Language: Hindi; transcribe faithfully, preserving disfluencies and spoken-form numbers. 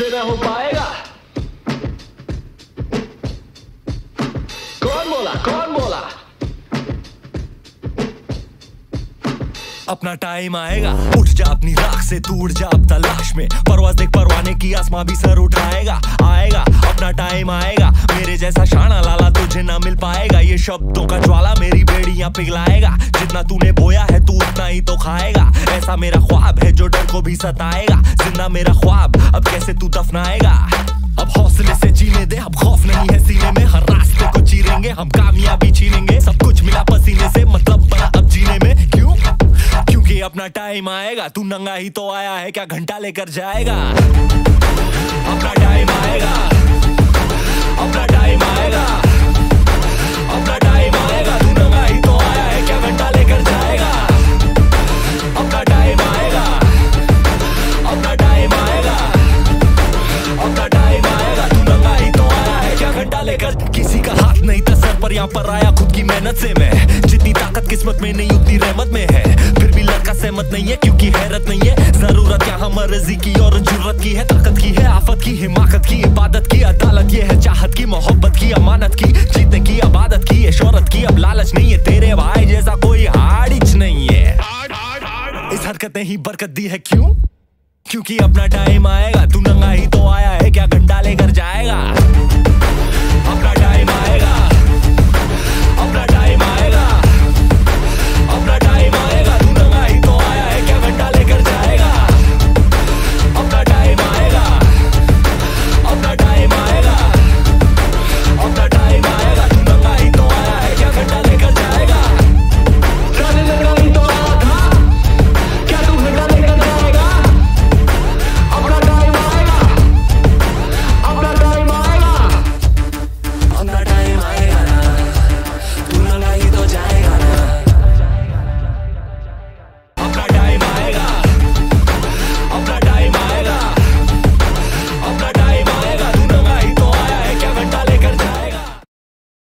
मुझसे ना हो पाएगा। कौन बोला कौन बोला? अपना टाइम आएगा, उठ जा अपनी राख से, तू उड़ जा अब तलाश में। परवाज़ देख परवाने की, आसमां भी सर उठाएगा। आएगा अपना टाइम आएगा, मेरे जैसा शाना लाला तुझे ना मिल पाएगा। ये शब्दों का ज्वाला मेरी बेड़ियां पिघलाएगा। जितना तूने बोया है तू उतना ही तो खाएगा। ऐसा मेरा ख्वाब है जो डर को भी सताएगा। जिंदा मेरा ख्वाब अब कैसे तू दफनाएगा? अब हौसले से जीने दे, अब खौफ नहीं है सीने में। हर रास्ते को चीरेंगे हम, कामयाबी छीनेंगे। सब कुछ मिला पसीने से, मतलब बना अब जीने में। क्यों? क्योंकि अपना टाइम आएगा। तू नंगा ही तो आया है, क्या घंटा लेकर जाएगा? अपना टाइम आएगा, अपना टाइम आएगा, अपना टाइम आएगा। तू नंगा ही तो आया है, क्या घंटा लेकर जाएगा? अपना टाइम आएगा, अपना टाइम आएगा, अपना टाइम आएगा। तू नंगा ही तो आया है, क्या घंटा लेकर? किसी का हाथ नहीं था सर पर, यहाँ पर आया खुद की मेहनत से मैं। जितनी ताकत किस्मत में नहीं उतनी रहमत में है। फिर भी लड़का सहमत नहीं है क्योंकि हैरत नहीं है। जरूरत यहाँ मर्जी की और जरूरत की है। ताकत की है, आफत की, हिमाकत की, इबादत की, अदालत ये है। चाहत की, मोहब्बत की, अमानत की, जीतने की, आबादत की, ये शोहरत की। अब लालच नहीं है, तेरे भाई जैसा कोई हाड़िच नहीं है। इस हरकत ने ही बरकत दी है। क्यों? क्योंकि अपना टाइम आएगा। तू नंगा ही तो आया है, क्या घंटा लेकर